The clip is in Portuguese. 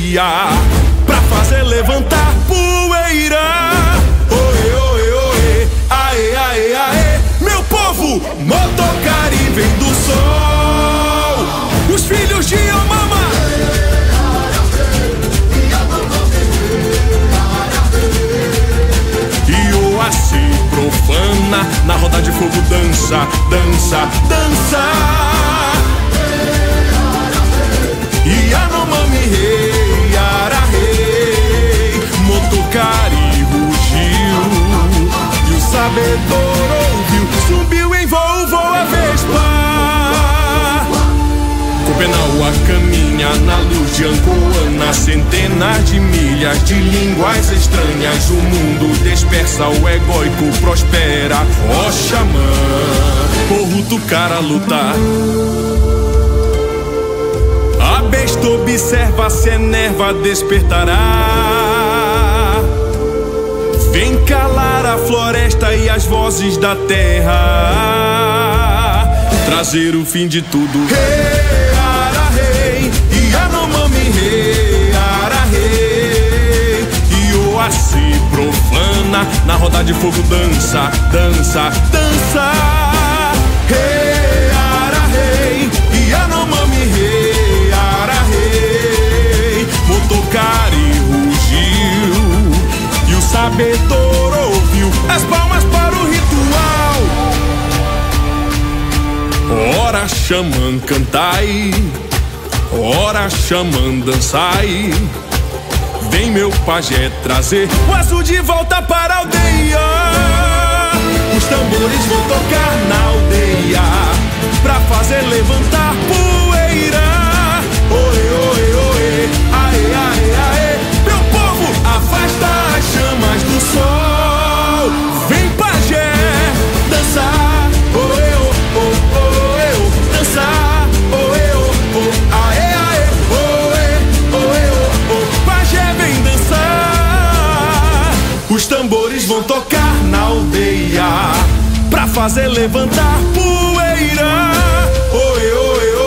aldeia pra fazer levantar poeira. Oê, oê, oê, aê, aê, aê. Meu povo, Motocari vem do sol. Os filhos de Omama. E o Oaci profana na roda de fogo dança, dança, dança. E Yanomami rei, Ara rei, Motocari rugiu, e o sabedor ouviu, subiu em voo, voa Vespa. Copenaua caminha na luz de Ancoana, centenas de milhas de línguas estranhas. O mundo dispersa, o egóico prospera. Ó xamã, porro do cara lutar. A besta observa, se enerva, despertará. Vem calar a floresta e as vozes da terra, trazer o fim de tudo. Rei, Ara rei, Yanomami rei, Ara rei. E o Oaci profana na roda de fogo dança, dança, dança. Rei, Ara rei, Yanomami rei, Ara rei. Motocari rugiu e o sabedor ouviu. As palmas para o ritual. Ora xamã cantai, ora xamã dançai. Vem meu pajé trazer o azul de volta para a aldeia. Os tambores vão tocar na aldeia pra fazer levantar poeira. Oê, oê, oê, aê, aê, aê. Meu povo, afasta as chamas do sol. Vem pajé dançar. Oê, oh, oh, oê, oh, dançar. Oê, oh, oh, aê, aê. Oê, oê, oh, oh, pajé vem dançar. Os tambores vão tocar na aldeia pra fazer levantar poeira. Oê, oê, oê.